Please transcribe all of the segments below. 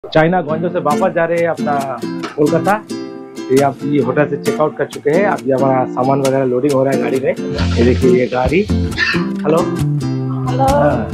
China ग्वांजो से वापस जा रहे हैं अपना कोलकाता। ये आप ये होटल से चेकआउट कर चुके हैं। अभी हमारा सामान वगैरह लोडिंग हो रहा है गाड़ी में। ये देखिए ये गाड़ी। Hello hello.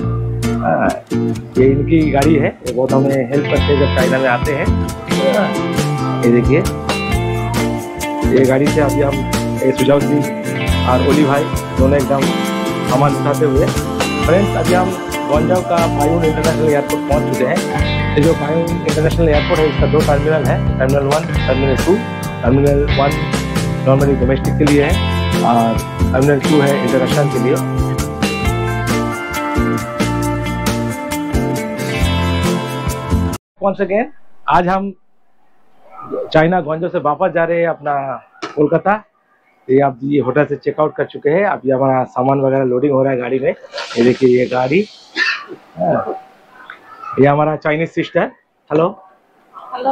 ये इनकी गाड़ी है। ये बहुत हमें हेल्प करते हैं जब चाइना में आते हैं। ये देखिए ये गाड़ी से अभी हम सुजाउद्दीन और ओली भाई दोनों एकदम सामान उठाते हुए फ्रेंड्स अभी हम ग्वांजो का बायोन इंटरनेशनल एयरपोर्ट पहुंच चुके हैं। ये जो बायोन इंटरनेशनल एयरपोर्ट है इसका 2 टर्मिनल है, terminal 1, terminal 2। Terminal 1 normally domestic के लिए है और टर्मिनल 2 है इंटरनेशनल के लिए। वंस अगेन आज हम चाइना ग्वांजो से वापस जा रहे हैं अपना कोलकाता। ये आप ये होटल से चेकआउट कर चुके हैं। अभी हमारा सामान वगैरह लोडिंग हो रहा है गाड़ी में। ये देखिए ये गाड़ी। ये हमारा चाइनीज सिस्टर। Hello hello.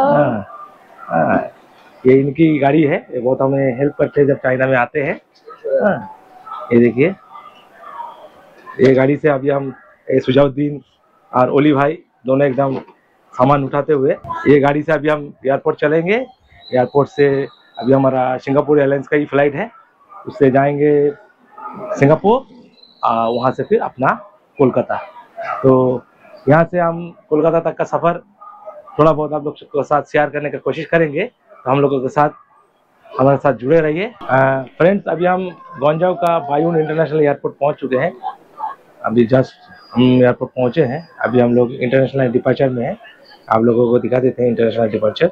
ये इनकी गाड़ी है। ये बहुत हमें हेल्प करते हैं जब चाइना में आते हैं। ये देखिए ये गाड़ी से अभी हम सुजाउद्दीन और ओली भाई दोनों एकदम सामान उठाते हुए ये गाड़ी से अभी हम एयरपोर्ट चलेंगे। एयरपोर्ट से अभी हमारा सिंगापुर एयरलाइंस का ही फ्लाइट है, उससे जाएंगे सिंगापुर, वहाँ से फिर अपना कोलकाता। तो यहाँ से हम कोलकाता तक का सफ़र थोड़ा बहुत आप लोग के साथ शेयर करने की कोशिश करेंगे। तो हम लोगों के साथ हमारे साथ जुड़े रहिए। फ्रेंड्स अभी हम ग्वांजो का बायोन इंटरनेशनल एयरपोर्ट पहुँच चुके हैं। अभी जस्ट हम एयरपोर्ट पहुँचे हैं। अभी हम लोग इंटरनेशनल डिपार्चर में हैं। आप लोगों को दिखा देते हैं इंटरनेशनल डिपार्चर।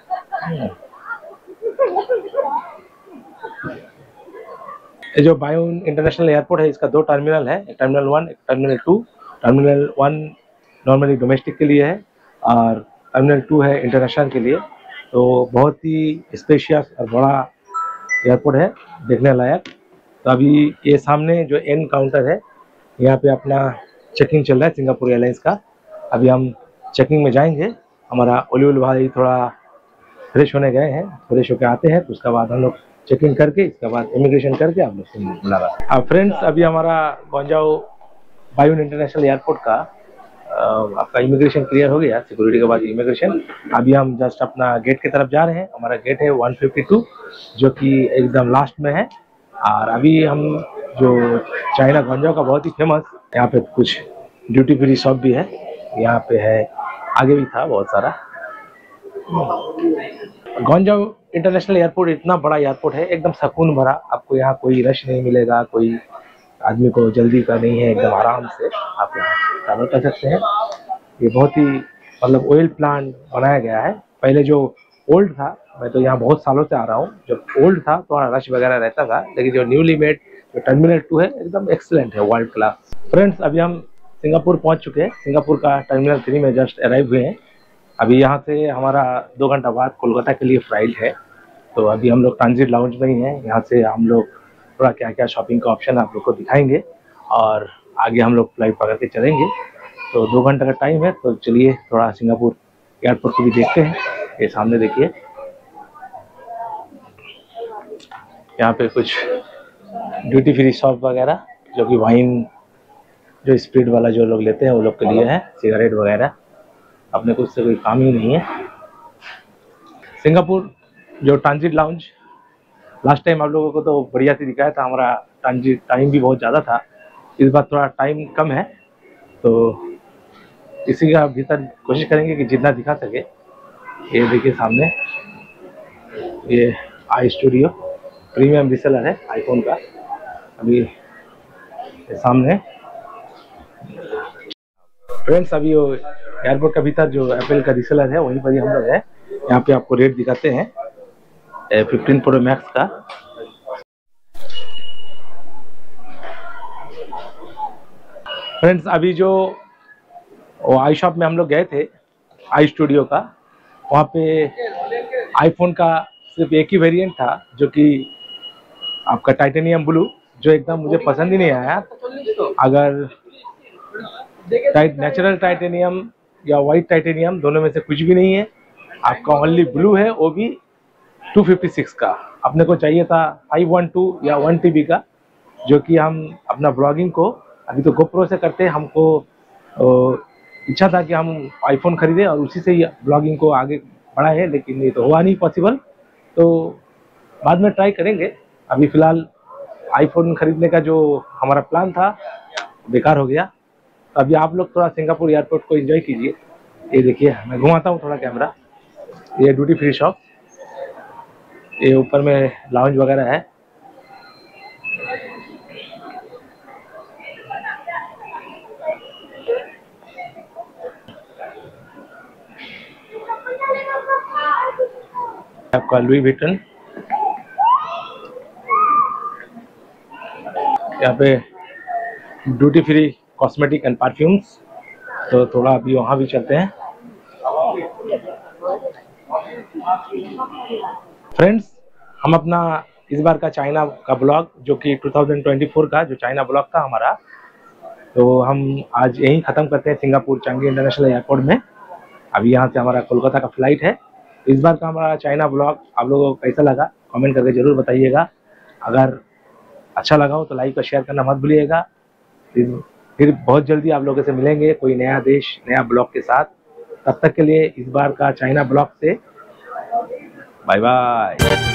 ये जो बायोन इंटरनेशनल एयरपोर्ट है इसका 2 टर्मिनल है, एक टर्मिनल 1, एक टर्मिनल 2। टर्मिनल 1 नॉर्मली डोमेस्टिक के लिए है और टर्मिनल 2 है इंटरनेशनल के लिए। तो बहुत ही स्पेशियस और बड़ा एयरपोर्ट है, देखने लायक। तो अभी ये सामने जो एन काउंटर है यहाँ पे अपना चेकिंग चल रहा है सिंगापुर एयरलाइंस का। अभी हम चेकिंग में जाएंगे। हमारा ओली भाई थोड़ा फ्रेश होने गए हैं, फ्रेश होकर आते हैं तो उसके बाद हम लोग चेकिंग करके इसके बाद इमिग्रेशन करके आप लोग से मिला। फ्रेंड्स अभी हमारा ग्वांजो बायोन इंटरनेशनल एयरपोर्ट का आपका इमिग्रेशन क्लियर हो गया। सिक्योरिटी के बाद इमिग्रेशन। अभी हम जस्ट अपना गेट की तरफ जा रहे हैं। हमारा गेट है 152 जो कि एकदम लास्ट में है। और अभी हम जो चाइना ग्वांजो का बहुत ही फेमस यहाँ पे कुछ ड्यूटी फ्री शॉप भी है, यहाँ पे है, आगे भी था बहुत सारा। ग्वांजो इंटरनेशनल एयरपोर्ट इतना बड़ा एयरपोर्ट है, एकदम सुकून भरा। आपको यहाँ कोई रश नहीं मिलेगा, कोई आदमी को जल्दी का नहीं है, एकदम आराम से आप यहाँ ट्रैवल कर सकते हैं। ये बहुत ही मतलब ऑयल प्लांट बनाया गया है। पहले जो ओल्ड था, मैं तो यहाँ बहुत सालों से आ रहा हूँ, जब ओल्ड था थोड़ा रश वगैरह रहता था, लेकिन जो न्यूली मेड जो टर्मिनल 2 है एकदम एक्सीलेंट है, वर्ल्ड क्लास। फ्रेंड्स अभी हम सिंगापुर पहुँच चुके हैं। सिंगापुर का टर्मिनल 3 में जस्ट अराइव हुए हैं। अभी यहाँ से हमारा 2 घंटा बाद कोलकाता के लिए फ्लाइट है। तो अभी हम लोग ट्रांजिट लाउंज में ही हैं। यहाँ से हम लोग थोड़ा क्या क्या शॉपिंग का ऑप्शन आप लोग को दिखाएंगे और आगे हम लोग फ्लाइट पकड़ के चलेंगे। तो 2 घंटे का टाइम है, तो चलिए थोड़ा सिंगापुर एयरपोर्ट को भी देखते हैं। ये सामने देखिए, यहाँ पे कुछ ड्यूटी फ्री शॉप वगैरह जो कि वाइन जो स्प्रिट वाला जो लोग लेते हैं वो लोग के लिए है, सिगरेट वगैरह। अपने को उससे कोई काम ही नहीं है। सिंगापुर जो ट्रांजिट लाउंज लास्ट टाइम आप लोगों को तो बढ़िया से दिखाया था। हमारा ट्रांजिट टाइम भी बहुत ज़्यादा था, इस बार थोड़ा टाइम कम है, तो इसी का भीतर कोशिश करेंगे कि जितना दिखा सके। ये देखिए सामने ये आई स्टूडियो प्रीमियम रीसेलर है आईफोन का। अभी सामने फ्रेंड्स अभी वो एयरपोर्ट का भीतर जो एप्पल का रीसेलर है वहीं पर ही हम लोग है। यहाँ पे आपको रेट दिखाते हैं 15 प्रो मैक्स का। फ्रेंड्स अभी जो आई शॉप में हम लोग गए थे, आई स्टूडियो का, वहाँ पे आईफोन का सिर्फ एक ही वेरिएंट था जो कि आपका टाइटेनियम ब्लू, जो एकदम मुझे पसंद ही नहीं आया। अगर नेचुरल टाइटेनियम या वाइट टाइटेनियम दोनों में से कुछ भी नहीं है, आपका ओनली ब्लू है, वो भी 256 का। अपने को चाहिए था 512 या 1 TB का, जो कि हम अपना ब्लॉगिंग को अभी तो गोप्रो से करते हैं, हमको इच्छा था कि हम आईफोन खरीदें और उसी से ही ब्लॉगिंग को आगे बढ़ाएं, लेकिन ये तो हुआ नहीं पॉसिबल, तो बाद में ट्राई करेंगे। अभी फ़िलहाल आईफोन खरीदने का जो हमारा प्लान था बेकार हो गया। तो अभी आप लोग थोड़ा सिंगापुर एयरपोर्ट को एंजॉय कीजिए। ये देखिए, मैं घुमाता हूँ थोड़ा कैमरा। ये ड्यूटी फ्री शॉप, ये ऊपर में लाउंज वगैरह है। आपका लुई विटन, यहाँ पे duty free cosmetic and perfumes, तो थोड़ा अभी वहाँ भी चलते हैं। फ्रेंड्स, हम अपना इस बार का चाइना का ब्लॉग, जो कि 2024 का जो चाइना ब्लॉग था हमारा, तो हम आज यहीं ख़त्म करते हैं सिंगापुर चांगी इंटरनेशनल एयरपोर्ट में। अभी यहाँ से हमारा कोलकाता का फ्लाइट है। इस बार का हमारा चाइना ब्लॉग आप लोगों को कैसा लगा कमेंट करके ज़रूर बताइएगा। अगर अच्छा लगा हो तो लाइक और शेयर करना मत भूलिएगा। फिर बहुत जल्दी आप लोगों से मिलेंगे कोई नया देश नया ब्लॉग के साथ। तब तक के लिए इस बार का चाइना ब्लॉग से बाय बाय।